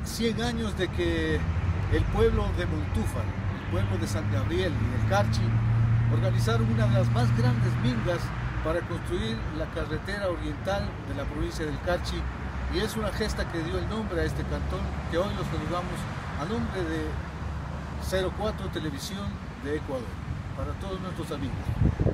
100 años de que el pueblo de Montúfar, el pueblo de San Gabriel y el Carchi organizaron una de las más grandes mingas para construir la carretera oriental de la provincia del Carchi, y es una gesta que dio el nombre a este cantón, que hoy los saludamos a nombre de 04 Televisión de Ecuador, para todos nuestros amigos.